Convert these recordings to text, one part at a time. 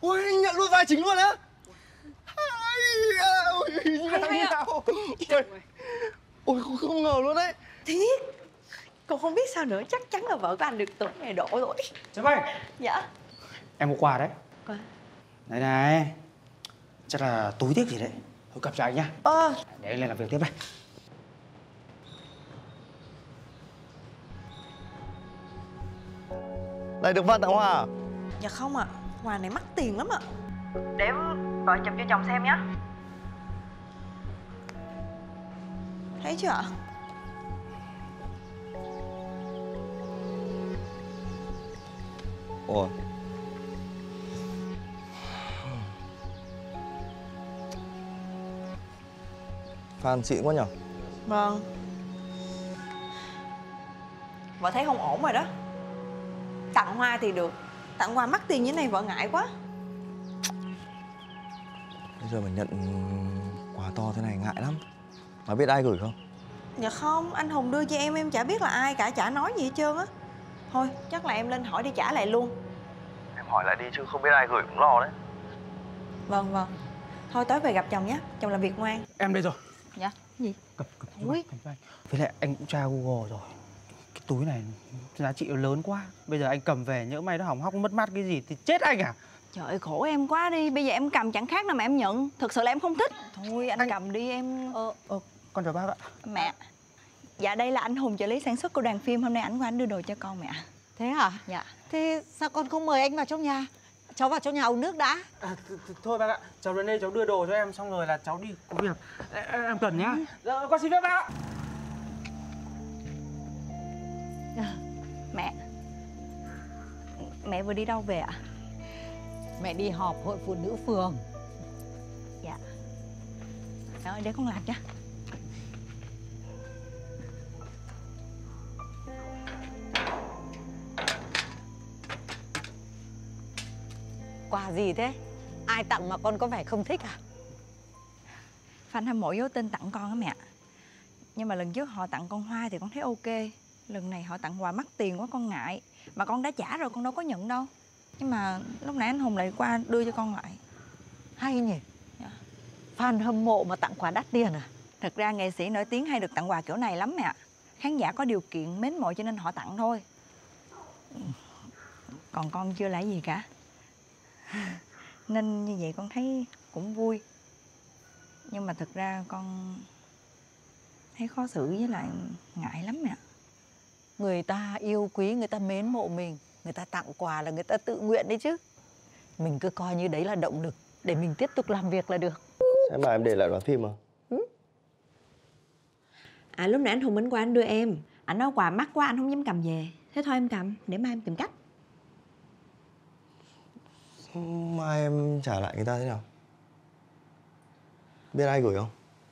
Ôi anh nhận luôn vai chính luôn á. Ôi không ngờ luôn đấy. Thiệt. Con không biết sao nữa, chắc chắn là vợ của anh được tuần này độ rồi. Chào ơi. Dạ. Em có quà đấy. Quà? Đây này. Chắc là túi tiếc gì đấy. Thôi cầm cho anh nhá. Để anh lên làm việc tiếp đây. Lại được Văn tặng hoa à? Dạ không ạ. Quà này mắc tiền lắm ạ. Để vợ chụp cho chồng xem nhé. Thấy chưa ạ? Ủa? Phan xịn quá nhở? Vâng. Vợ thấy không ổn rồi đó. Tặng hoa thì được, tặng quà mắc tiền như thế này vợ ngại quá. Bây giờ mà nhận quà to thế này ngại lắm. Mà biết ai gửi không? Dạ không, anh Hùng đưa cho em chả biết là ai cả, chả nói gì hết trơn á. Thôi, chắc là em lên hỏi đi trả lại luôn. Em hỏi lại đi chứ không biết ai gửi cũng lo đấy. Vâng, vâng. Thôi tối về gặp chồng nhé, chồng làm việc ngoan. Em đây rồi. Dạ, gì? Cầm cho anh. Với lại anh cũng tra Google rồi. Cái túi này giá trị lớn quá. Bây giờ anh cầm về nhỡ may nó hỏng hóc mất mát cái gì thì chết anh à? Trời ơi, khổ em quá đi, bây giờ em cầm chẳng khác nào mà em nhận. Thực sự là em không thích. Thôi anh cầm đi em. Con chào bác ạ. Mẹ. Dạ đây là anh Hùng, trợ lý sản xuất của đoàn phim. Hôm nay ảnh qua ảnh đưa đồ cho con mẹ. Thế hả? Dạ. Thế sao con không mời anh vào trong nhà? Cháu vào trong nhà uống nước đã. Thôi bác ạ, cháu đến đây cháu đưa đồ cho em xong rồi là cháu đi có việc. Em cần nhá. Con xin phép bác ạ. Mẹ. Mẹ vừa đi đâu về ạ? Mẹ đi họp hội phụ nữ phường. Dạ. Mẹ ơi, để con làm cho. Quà gì thế? Ai tặng mà con có vẻ không thích à? Fan hâm mộ giấu tên tặng con á mẹ. Nhưng mà lần trước họ tặng con hoa thì con thấy ok. Lần này họ tặng quà mắc tiền quá con ngại. Mà con đã trả rồi, con đâu có nhận đâu. Nhưng mà lúc nãy anh Hùng lại qua đưa cho con lại. Hay nhỉ? Dạ. Fan hâm mộ mà tặng quà đắt tiền à? Thật ra nghệ sĩ nổi tiếng hay được tặng quà kiểu này lắm mẹ. Khán giả có điều kiện mến mộ cho nên họ tặng thôi. Còn con chưa lại gì cả. Nên như vậy con thấy cũng vui. Nhưng mà thực ra con thấy khó xử với lại ngại lắm mẹ. Người ta yêu quý, người ta mến mộ mình, người ta tặng quà là người ta tự nguyện đấy chứ. Mình cứ coi như đấy là động lực để mình tiếp tục làm việc là được. Em bảo em để lại đoàn phim à? À lúc nãy anh Hùng anh qua anh đưa em. Anh nói quà mắc quá anh không dám cầm về. Thế thôi em cầm, để mai em tìm cách. Mai em trả lại người ta thế nào? Biết ai gửi không?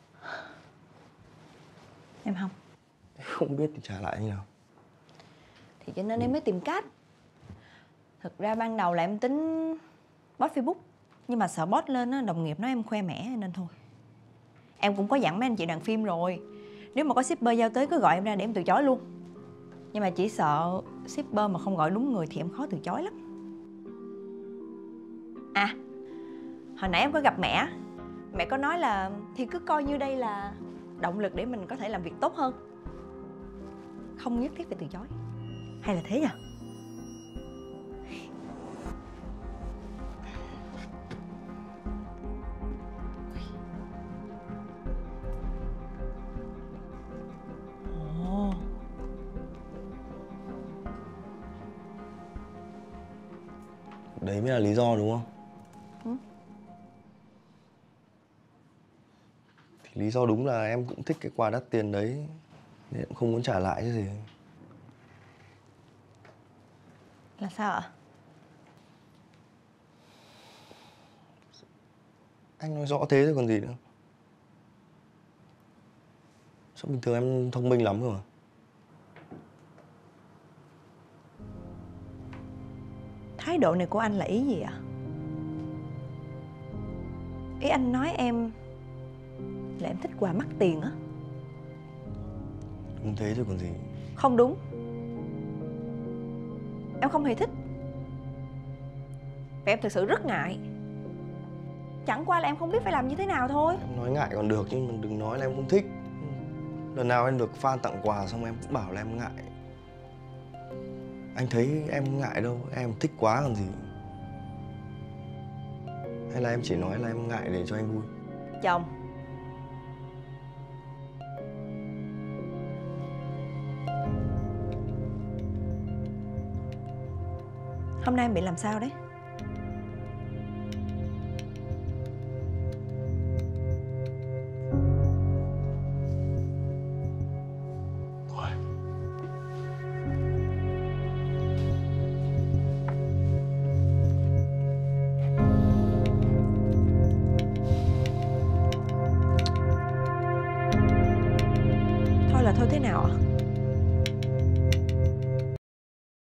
Em không. Không biết thì trả lại như nào? Thì cho nên em mới tìm cách. Thực ra ban đầu là em tính post Facebook. Nhưng mà sợ post lên á, đồng nghiệp nói em khoe mẽ nên thôi. Em cũng có dặn mấy anh chị đoàn phim rồi. Nếu mà có shipper giao tới cứ gọi em ra để em từ chối luôn. Nhưng mà chỉ sợ shipper mà không gọi đúng người thì em khó từ chối lắm. À, hồi nãy em có gặp mẹ. Mẹ có nói là thì cứ coi như đây là động lực để mình có thể làm việc tốt hơn. Không nhất thiết phải từ chối. Hay là thế nhỉ? Ồ. Đấy mới là lý do đúng không? Thì lý do đúng là em cũng thích cái quà đắt tiền đấy nên cũng không muốn trả lại chứ gì. Là sao ạ? Anh nói rõ thế thôi còn gì nữa. Sao bình thường em thông minh lắm cơ mà. Thái độ này của anh là ý gì ạ? Ý anh nói em là em thích quà mắc tiền á? Đúng thế thôi còn gì. Không đúng. Em không hề thích. Và em thực sự rất ngại. Chẳng qua là em không biết phải làm như thế nào thôi. Em nói ngại còn được nhưng mà đừng nói là em không thích. Lần nào em được fan tặng quà xong em cũng bảo là em ngại. Anh thấy em ngại đâu, em thích quá còn gì. Hay là em chỉ nói là em ngại để cho anh vui? Chồng, hôm nay em bị làm sao đấy? Thôi. Thôi là thôi thế nào ạ?